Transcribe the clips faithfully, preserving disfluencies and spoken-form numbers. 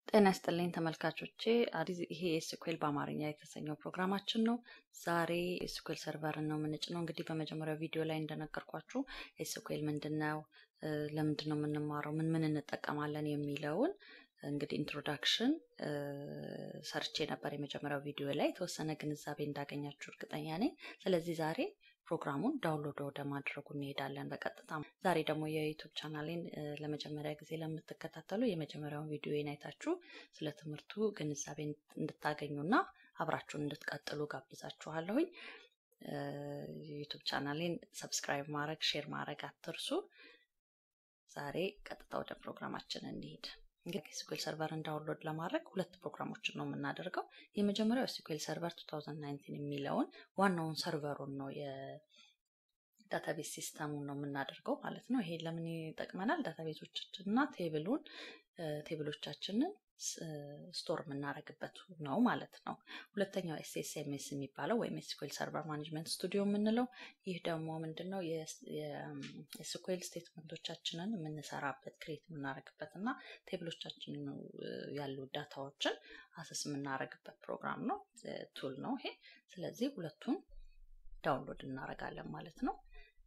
ጤና ይስጥልኝ ተመልካቾቼ አዲስ ይሄ ኤስኩኤል በአማርኛ የተሰኘው ፕሮግራማችን ነው። ዛሬ ኤስኩኤል ሰርቨርን ነው የምንጭነው። እንግዲህ በመጀመሪያው ቪዲዮ ላይ እንደነገርኳችሁ ኤስኩኤል ምንድነው፣ ለምንድነው የምንማረው፣ ምን ምን እንጠቀማለን የሚለውን እንግዲህ ኢንትሮዳክሽን ሰርቼ ነበር የመጀመሪያው ቪዲዮ ላይ። የተወሰነ ግንዛቤ እንዳገኛችሁ እርግጠኛ ነኝ። ስለዚህ ዛሬ ፕሮግራሙን ዳውንሎድ ወደ ማድረጉ እንሄዳለን በቀጥታ። ዛሬ ደግሞ የዩቲዩብ ቻናሌን ለመጀመሪያ ጊዜ ለምትከታተሉ የመጀመሪያውን ቪዲዮዬን አይታችሁ ስለ ትምህርቱ ግንዛቤ እንድታገኙና አብራችሁን እንድትቀጥሉ ጋብዛችኋለሁኝ። ዩቲዩብ ቻናሌን ሰብስክራይብ ማድረግ፣ ሼር ማድረግ አትርሱ። ዛሬ ቀጥታ ወደ ፕሮግራማችን እንሂድ። እንግዲህ ኤስኩኤል ሰርቨርን ዳውንሎድ ለማድረግ ሁለት ፕሮግራሞችን ነው የምናደርገው። የመጀመሪያው ኤስኩኤል ሰርቨር two thousand nineteen የሚለውን ዋናውን ሰርቨሩን ነው የዳታቤዝ ሲስተሙን ነው የምናደርገው ማለት ነው። ይሄ ለምን ይጠቅመናል? ዳታቤዞችንና ቴብሉን ቴብሎቻችንን ስቶር የምናደርግበት ነው ማለት ነው። ሁለተኛው ኤስኤስኤምኤስ የሚባለው ወይም ኤስኩኤል ሰርቨር ማኔጅመንት ስቱዲዮ የምንለው ይህ ደግሞ ምንድነው የኤስኩኤል ስቴትመንቶቻችንን የምንሰራበት ክሬት የምናደርግበትና ቴብሎቻችንን ያሉ ዳታዎችን አሰስ የምናደርግበት ፕሮግራም ነው፣ ቱል ነው ይሄ። ስለዚህ ሁለቱን ዳውንሎድ እናደርጋለን ማለት ነው።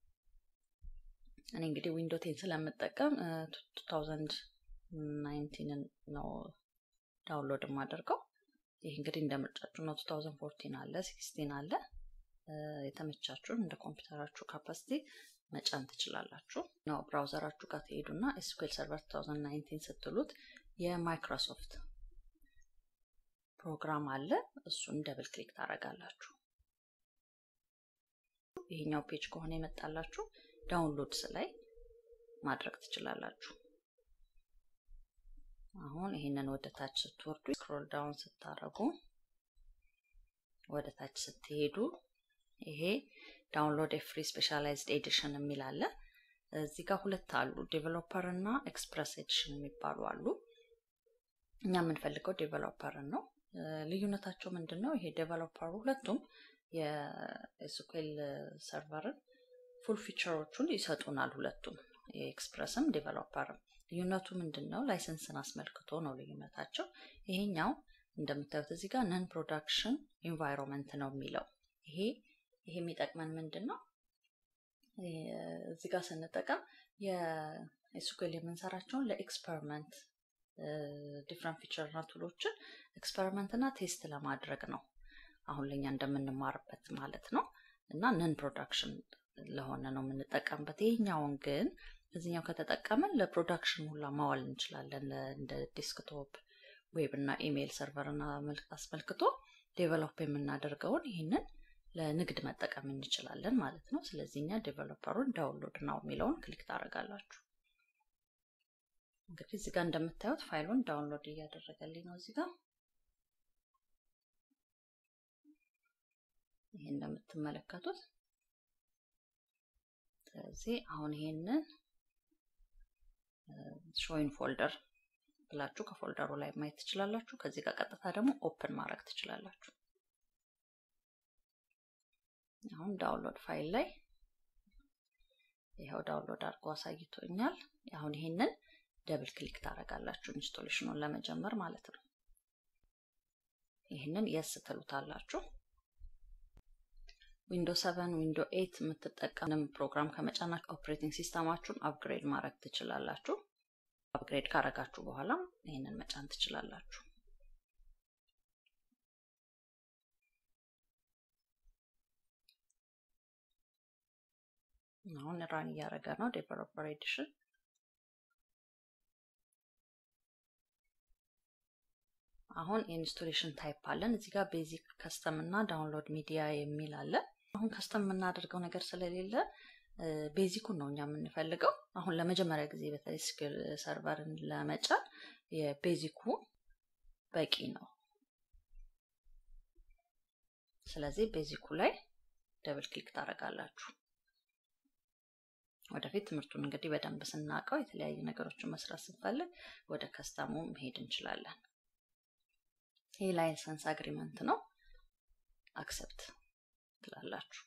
እኔ እንግዲህ ዊንዶው ቴን ስለምጠቀም two thousand nineteen ነው ዳውንሎድ ማድረገው። ይሄ እንግዲህ እንደምርጫችሁ ነው። two thousand fourteen አለ፣ sixteen አለ። የተመቻችሁን እንደ ኮምፒውተራችሁ ካፓሲቲ መጫን ትችላላችሁ። ነው ብራውዘራችሁ ጋር ትሄዱና ኤስኩኤል ሰርቨር two thousand nineteen ስትሉት የማይክሮሶፍት ፕሮግራም አለ። እሱን ደብል ክሊክ ታደርጋላችሁ። ይሄኛው ፔጅ ከሆነ የመጣላችሁ ዳውንሎድስ ላይ ማድረግ ትችላላችሁ። አሁን ይሄንን ወደ ታች ስትወርዱ ስክሮል ዳውን ስታረጉ ወደ ታች ስትሄዱ ይሄ ዳውንሎድ ኤ ፍሪ ስፔሻላይዝድ ኤዲሽን የሚል አለ። እዚህ ጋር ሁለት አሉ፣ ዴቨሎፐር እና ኤክስፕረስ ኤዲሽን የሚባሉ አሉ። እኛ የምንፈልገው ዴቨሎፐር ነው። ልዩነታቸው ምንድነው? ይሄ ዴቨሎፐሩ ሁለቱም የኤስኩኤል ሰርቨርን ፉል ፊቸሮቹን ይሰጡናል ሁለቱም፣ የኤክስፕረስም ዴቨሎፐርም። ልዩነቱ ምንድነው? ላይሰንስን አስመልክቶ ነው ልዩነታቸው። ይሄኛው እንደምታዩት እዚህ ጋር ነን ፕሮዳክሽን ኢንቫይሮንመንት ነው የሚለው። ይሄ ይሄ የሚጠቅመን ምንድነው? እዚህ ጋር ስንጠቀም የኤስኩኤል የምንሰራቸውን ለኤክስፐሪመንት ዲፍረንት ፊቸር እና ቱሎችን ኤክስፐሪመንት እና ቴስት ለማድረግ ነው አሁን ለኛ እንደምንማርበት ማለት ነው። እና ነን ፕሮዳክሽን ለሆነ ነው የምንጠቀምበት። ይሄኛውን ግን እዚህኛው ከተጠቀመን ለፕሮዳክሽን ሁላ ማዋል እንችላለን። እንደ ዴስክቶፕ፣ ዌብ እና ኢሜል ሰርቨርና አስመልክቶ ዴቨሎፕ የምናደርገውን ይሄንን ለንግድ መጠቀም እንችላለን ማለት ነው። ስለዚህኛ ዴቨሎፐሩን ዳውንሎድ ነው የሚለውን ክሊክ ታደርጋላችሁ። እንግዲህ እዚህ ጋር እንደምታዩት ፋይሉን ዳውንሎድ እያደረገልኝ ነው እዚህ ጋር። ይሄን እንደምትመለከቱት ስለዚህ አሁን ይሄንን ሾይን ፎልደር ብላችሁ ከፎልደሩ ላይ ማየት ትችላላችሁ። ከዚህ ጋር ቀጥታ ደግሞ ኦፕን ማድረግ ትችላላችሁ። አሁን ዳውንሎድ ፋይል ላይ ይሄው ዳውንሎድ አድርጎ አሳይቶኛል። አሁን ይሄንን ደብል ክሊክ ታደርጋላችሁ ኢንስቶሌሽኑን ለመጀመር ማለት ነው። ይሄንን የስ ትሉታላችሁ። ዊንዶውስ seven ዊንዶው eight የምትጠቀሙ ፕሮግራም ከመጫናችሁ ኦፕሬቲንግ ሲስተማችሁን አፕግሬድ ማድረግ ትችላላችሁ። አፕግሬድ ካረጋችሁ በኋላ ይሄንን መጫን ትችላላችሁ። አሁን ራን እያደረገ ነው ዴቨሎፐር ኤዲሽን። አሁን ኢንስቶሌሽን ታይፕ አለን እዚህ ጋር ቤዚክ፣ ከስተም እና ዳውንሎድ ሚዲያ የሚል አለ። አሁን ከስተም የምናደርገው ነገር ስለሌለ ቤዚኩን ነው እኛ የምንፈልገው። አሁን ለመጀመሪያ ጊዜ በተለይ ኤስኩኤል ሰርቨርን ለመጫን የቤዚኩ በቂ ነው። ስለዚህ ቤዚኩ ላይ ደብል ክሊክ ታደርጋላችሁ። ወደፊት ትምህርቱን እንግዲህ በደንብ ስናቀው የተለያዩ ነገሮችን መስራት ስንፈልግ ወደ ከስተሙ መሄድ እንችላለን። ይሄ ላይሰንስ አግሪመንት ነው፣ አክሰፕት ትላላችሁ።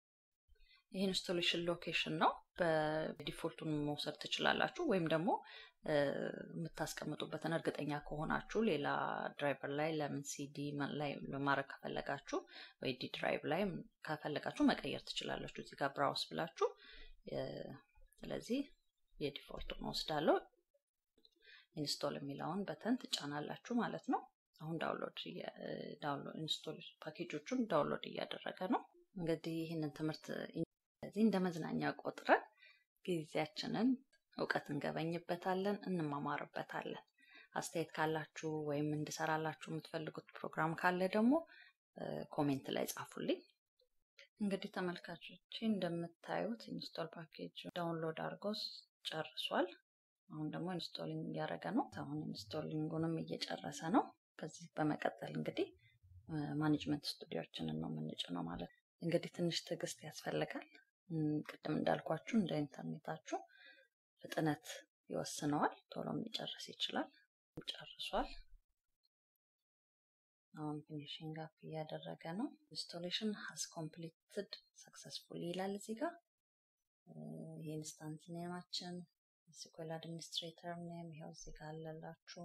ይሄ ኢንስቶሌሽን ሎኬሽን ነው። በዲፎልቱን መውሰድ ትችላላችሁ ወይም ደግሞ የምታስቀምጡበትን እርግጠኛ ከሆናችሁ ሌላ ድራይቨር ላይ ለምን ሲዲ ላይ ለማድረግ ከፈለጋችሁ ወይ ዲ ድራይቭ ላይ ከፈለጋችሁ መቀየር ትችላላችሁ እዚህ ጋር ብራውዝ ብላችሁ ስለዚህ የዲፎልቱን ወስዳለሁ ኢንስቶል የሚለውን በተን ትጫናላችሁ ማለት ነው አሁን ዳውንሎድ ዳውንሎድ ኢንስቶል ፓኬጆቹን ዳውንሎድ እያደረገ ነው እንግዲህ ይሄንን ትምህርት እዚህ እንደመዝናኛ ቆጥረን ጊዜያችንን እውቀት እንገበኝበታለን እንማማርበታለን አስተያየት ካላችሁ ወይም እንድሰራላችሁ የምትፈልጉት ፕሮግራም ካለ ደግሞ ኮሜንት ላይ ጻፉልኝ እንግዲህ ተመልካቾቼ እንደምታዩት ኢንስቶል ፓኬጅ ዳውንሎድ አድርጎስ ጨርሷል አሁን ደግሞ ኢንስቶሊንግ እያደረገ ነው አሁን ኢንስቶሊንጉንም እየጨረሰ ነው ከዚህ በመቀጠል እንግዲህ ማኔጅመንት ስቱዲዮችንን ነው የምንጭነው ማለት እንግዲህ ትንሽ ትዕግስት ያስፈልጋል ቅድም እንዳልኳችሁ እንደ ኢንተርኔታችሁ ፍጥነት ይወስነዋል ቶሎም ሊጨርስ ይችላል ጨርሷል አሁን ፊኒሺንግ አፕ እያደረገ ነው ኢንስቶሌሽን has completed successfully ይላል እዚህ ጋር የኢንስታንስ ኔማችን ኤስኩኤል አድሚኒስትሬተር ኔም ይሄው እዚህ ጋር አለላችሁ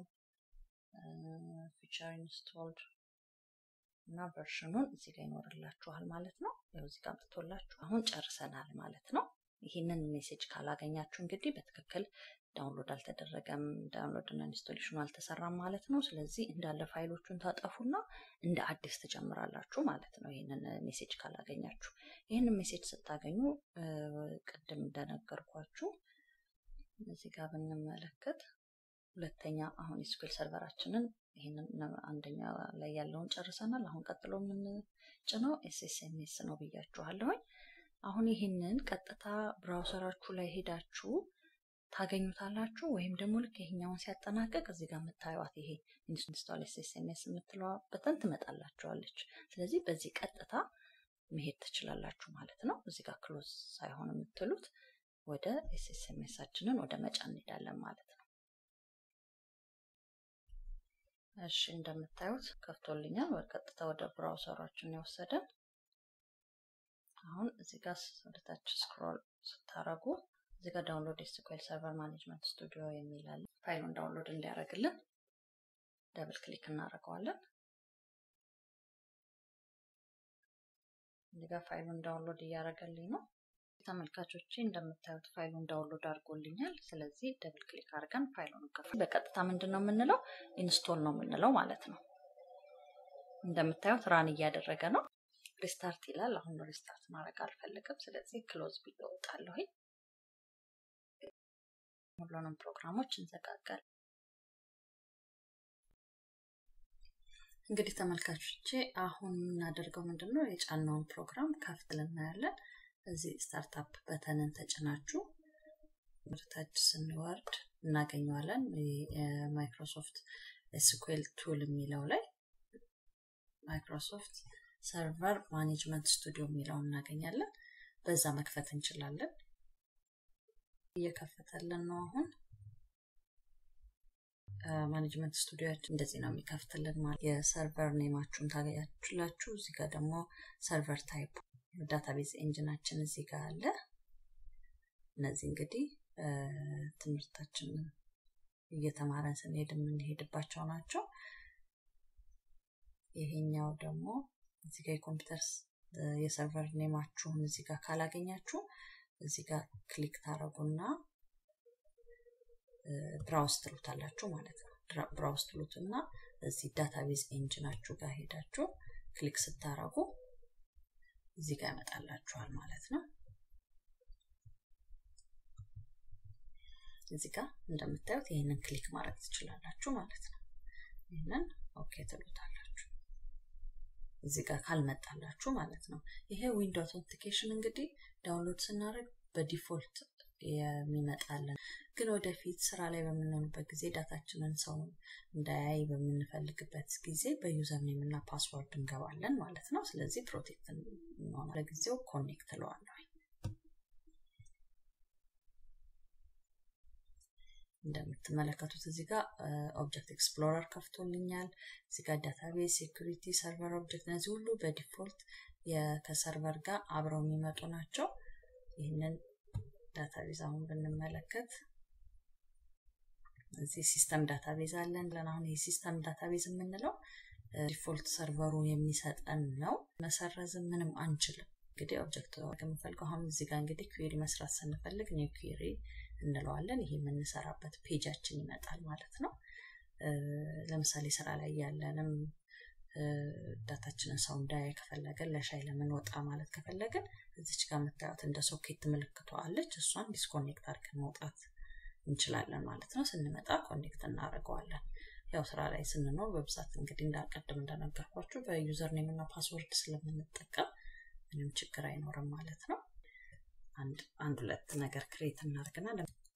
ፊቸር ኢንስቶልድ እና ቨርዥኑን እዚህ ጋር ይኖርላችኋል ማለት ነው ይሄው እዚህ ጋር አምጥቶላችሁ አሁን ጨርሰናል ማለት ነው ይሄንን ሜሴጅ ካላገኛችሁ እንግዲህ በትክክል ዳውንሎድ አልተደረገም ዳውንሎድ እና ኢንስቶሌሽኑ አልተሰራም ማለት ነው ስለዚህ እንዳለ ፋይሎቹን ታጠፉና እንደ አዲስ ተጨምራላችሁ ማለት ነው ይሄንን ሜሴጅ ካላገኛችሁ ይሄንን ሜሴጅ ስታገኙ ቅድም እንደነገርኳችሁ እዚህ ጋር ብንመለከት ሁለተኛ አሁን ኤስኩኤል ሰርቨራችንን ይሄንን አንደኛ ላይ ያለውን ጨርሰናል አሁን ቀጥሎ ምን ጭነው ኤስኤስኤምኤስ ነው ብያችኋለሁ አሁን ይሄንን ቀጥታ ብራውዘራችሁ ላይ ሄዳችሁ ታገኙታላችሁ ወይም ደግሞ ልክ ይሄኛውን ሲያጠናቀቅ እዚህ ጋር መታዩት ይሄ ኢንስቶል ኤስኤስኤምኤስ የምትለው በተን ትመጣላችኋለች ስለዚህ በዚህ ቀጥታ መሄድ ትችላላችሁ ማለት ነው እዚህ ጋር ክሎዝ ሳይሆን የምትሉት ወደ ኤስኤስኤምኤሳችንን ወደ መጫን እንሄዳለን ማለት ነው እሺ እንደምታዩት ከፍቶልኛል ወቀጥታ ወደ ብራውዘራችን ይወሰደን አሁን እዚህ ጋር ወደታች ስክሮል ስታረጉ እዚህ ጋር ዳውንሎድ ኤስኩኤል ሰርቨር ማኔጅመንት ስቱዲዮ የሚል አለ ፋይሉን ዳውንሎድ እንዲያደርግልን ደብል ክሊክ እናደርገዋለን እዚህ ጋር ፋይሉን ዳውንሎድ እያደረገልኝ ነው ተመልካቾቼ እንደምታዩት ፋይሉን ዳውንሎድ አድርጎልኛል ስለዚህ ደብል ክሊክ አድርገን ፋይሉን ከፍተን በቀጥታ ምንድነው የምንለው ኢንስቶል ነው የምንለው ማለት ነው እንደምታዩት ራን እያደረገ ነው ሪስታርት ይላል አሁን ሪስታርት ማድረግ አልፈልግም ስለዚህ ክሎዝ ብዬ እወጣለሁ ሁሉንም ፕሮግራሞች እንዘጋጋለን እንግዲህ ተመልካቾቼ አሁን እናደርገው ምንድነው የጫናውን ፕሮግራም ከፍተን እናያለን እዚህ ስታርታፕ በተንን ተጭናችሁ ወደታች ስንወርድ እናገኘዋለን ማይክሮሶፍት ኤስኩኤል ቱል የሚለው ላይ ማይክሮሶፍት ሰርቨር ማኔጅመንት ስቱዲዮ የሚለው እናገኛለን በዛ መክፈት እንችላለን እየከፈተልን ነው አሁን ማኔጅመንት ስቱዲዮአችን እንደዚህ ነው የሚከፍትልን ማለት የሰርቨር ኔማችሁን ታገኛላችሁ እዚህ ጋር ደግሞ ሰርቨር ታይፕ ዳታቤዝ ኢንጂናችን እዚህ ጋር አለ እነዚህ እንግዲህ ትምህርታችን እየተማረን ስንሄድ የምንሄድባቸው ናቸው ይሄኛው ደግሞ እዚህ ጋር የኮምፒውተር የሰርቨር ኔማችሁን እዚህ ጋር ካላገኛችሁ እዚህ ጋር ክሊክ ታረጉና ብራውዝ ትሉታላችሁ ማለት ነው ብራውዝ ትሉትና እዚህ ዳታቤዝ ኢንጂናችሁ ጋር ሄዳችሁ ክሊክ ስታረጉ እዚህ ጋር ያመጣላችኋል ማለት ነው እዚህ ጋር እንደምታዩት ይሄንን ክሊክ ማድረግ ትችላላችሁ ማለት ነው ይሄንን ኦኬ ትሉታላችሁ እዚህ ጋር ካልመጣላችሁ ማለት ነው ይሄ ዊንዶው አውተንቲኬሽን እንግዲህ ዳውንሎድ ስናደርግ በዲፎልት የሚመጣልን ግን ወደፊት ስራ ላይ በመኖርበት ጊዜ ዳታችንን ሰው እንዳያይ በመንፈልግበት ጊዜ በዩዘር ኔም እና ፓስወርድ እንገባለን ማለት ነው ስለዚህ ፕሮቴክት ነው ለጊዜው ኮኔክት ለዋለሁ እንደምትመለከቱት እዚህ ጋር ኦብጀክት ኤክስፕሎረር ከፍቶልኛል እዚህ ጋር ዳታቤዝ ሴኩሪቲ ሰርቨር ኦብጀክት እነዚህ ሁሉ በዲፎልት ከሰርቨር ጋር አብረው የሚመጡ ናቸው ይሄንን ዳታቤዝ አሁን ብንመለከት እዚህ ሲስተም ዳታቤዝ አለን ብለን አሁን ይሄ ሲስተም ዳታቤዝ የምንለው ዲፎልት ሰርቨሩ የሚሰጠን ነው መሰረዝ ምንም አንችልም እንግዲህ ኦብጀክት ከመፈልገው አሁን እዚህ ጋር እንግዲህ ኩዌሪ መስራት ስንፈልግ ኒው ኩዌሪ እንለዋለን ይሄ የምንሰራበት ፔጃችን ይመጣል ማለት ነው ለምሳሌ ስራ ላይ ያለንም ዳታችንን ሰው እንዳይ ከፈለገን ለሻይ ለምን ወጣ ማለት ከፈለገን እዚች ጋር መታየት እንደ ሶኬት ምልክቷ አለች እሷን ዲስኮኔክት አድርገን መውጣት እንችላለን ማለት ነው ስንመጣ ኮኔክት እናደርገዋለን ያው ስራ ላይ ስንኖር በብዛት እንግዲህ እንዳቀደም እንደነገርኳችሁ በዩዘር ኔም እና ፓስወርድ ስለምንጠቀም ምንም ችግር አይኖርም ማለት ነው አንድ አንድ ሁለት ነገር ክሬት እናርግና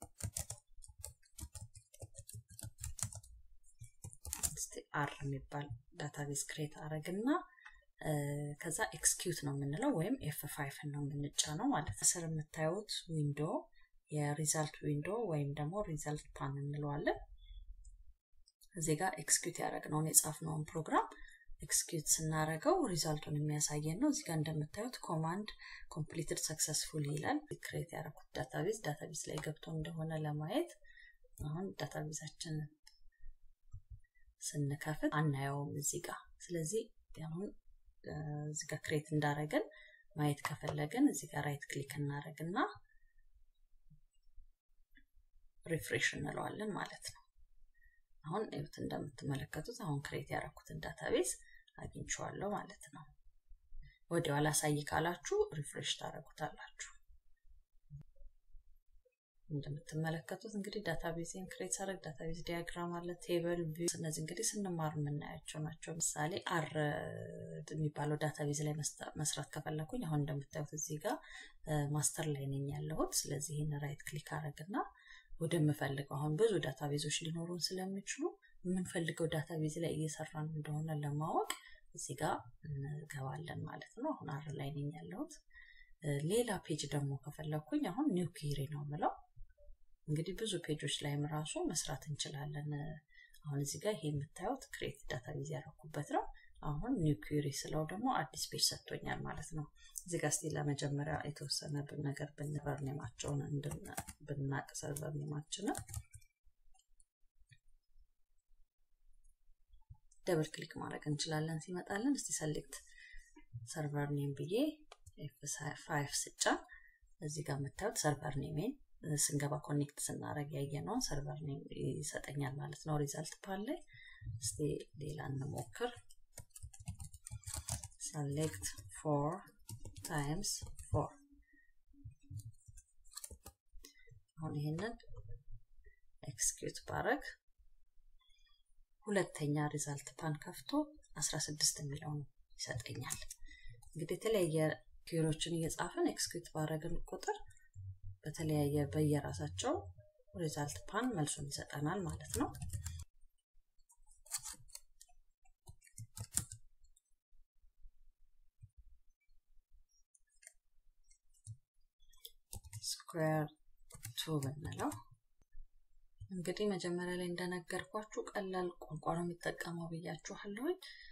እስቲ አር የሚባል ዳታቤዝ ክሬት አረግና ከዛ ኤክስኪዩት ነው የምንለው ወይም ኤፍ ፋይቭ ነው የምንጫነው ማለት ነው ስር የምታዩት ዊንዶ የሪዛልት ዊንዶ ወይም ደግሞ ሪዛልት ፓን እንለዋለን እዚህ ጋር ኤክስኪዩት ያደረግነው የጻፍነውን ፕሮግራም ኤክስኪዩት ስናረገው ሪዛልቱን የሚያሳየን ነው እዚህ ጋር እንደምታዩት ኮማንድ ኮምፕሊትድ ሰክሰስፉሊ ይላል ክሬት ያደረኩት ዳታቤዝ ዳታቤዝ ላይ ገብቶ እንደሆነ ለማየት አሁን ዳታቤዛችን ስንከፍት አናየውም እዚህ ጋር ስለዚህ አሁን እዚህ ጋር ክሬት እንዳረገን ማየት ከፈለገን እዚህ ጋር ራይት ክሊክ እናረግና ሪፍሬሽ እንለዋለን ማለት ነው አሁን እዩት እንደምትመለከቱት አሁን ክሬት ያደረኩትን ዳታቤዝ አግኝቻለሁ ማለት ነው ወዲያው አላሳይ ካላችሁ ሪፍሬሽ ታረጉታላችሁ እንደምትመለከቱት እንግዲህ ዳታቤዝን ክሬት አረግ ዳታቤዝ ዲያግራም አለ ቴብል ቪው እነዚህ እንግዲህ ስንማር የምናያቸው ናቸው ምሳሌ አር የሚባለው ዳታቤዝ ላይ መስራት ከፈለኩኝ አሁን እንደምታዩት እዚህ ጋር ማስተር ላይ ነኝ ያለሁት ስለዚህ ይሄን ራይት ክሊክ አረግና ወደምፈልገው አሁን ብዙ ዳታቤዞች ሊኖሩን ስለሚችሉ የምንፈልገው ዳታቤዝ ላይ እየሰራን እንደሆነ ለማወቅ እዚህ ጋር እንገባለን ማለት ነው አሁን አር ላይ ነኝ ያለሁት ሌላ ፔጅ ደግሞ ከፈለኩኝ አሁን ኒው ኩዌሪ ነው ማለት እንግዲህ ብዙ ፔጆች ላይም ራሱ መስራት እንችላለን አሁን እዚህ ጋር ይሄ የምታዩት ክሬት ዳታቤዝ ያደረኩበት ነው አሁን ኒው ኩዌሪ ስለው ደግሞ አዲስ ፔጅ ሰጥቶኛል ማለት ነው እዚህ ጋር እስቲ ለመጀመሪያ የተወሰነ ነገር በነበር ኔማቸውን እንደና በናቅ ሰርቨር ኔማችንን ደብል ክሊክ ማድረግ እንችላለን ሲመጣልን እስቲ ሰሌክት ሰርቨር ኔም ብዬ ኤፍ ፋይቭ ስጫ እዚህ ጋር መታየት ሰርቨር ኔሜን ስንገባ ኮኔክት ስናረግ ያየነው ሰርቨር ኔም ይሰጠኛል ማለት ነው ሪዛልት ፓን ላይ እስቲ ሌላ እንሞክር select four times four አሁን ይሄንን ኤክስኪዩት ባረግ ሁለተኛ ሪዛልት ፓን ከፍቶ አስራ ስድስት የሚለው ይሰጠኛል እንግዲህ የተለያየ ኩዌሪዎችን እየጻፈን ኤክስኪዩት ባረግን ቁጥር በተለያየ በየራሳቸው ሪዛልት ፓን መልሱን ይሰጠናል ማለት ነው square two ብንለው እንግዲህ መጀመሪያ ላይ እንደነገርኳችሁ ቀላል ቋንቋ ነው የሚጠቀመው ብያችኋለሁ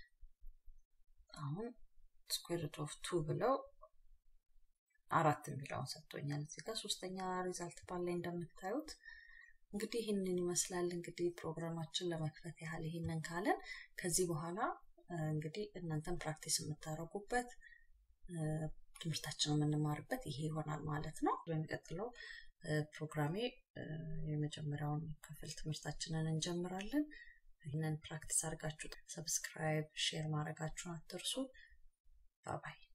አሁን square root of two ብለው አራት የሚለውን ሰጥቶኛል እዚህ ጋር ሶስተኛ ሪዛልት ፓን ላይ እንደምታዩት እንግዲህ ይሄንን ይመስላል እንግዲህ ፕሮግራማችን ለመክፈት ያህል ይሄንን ካለን ከዚህ በኋላ እንግዲህ እናንተም ፕራክቲስ የምታረጉበት ትምርታችንን የምንማርበት ይሄ ይሆናል ማለት ነው በሚቀጥለው ፕሮግራሜ የመጀመሪያውን ክፍል ትምርታችንን እንጀምራለን ይሄንን ፕራክቲስ አድርጋችሁ ሰብስክራይብ ሼር ማድረጋችሁን አትርሱ ባይ ባይ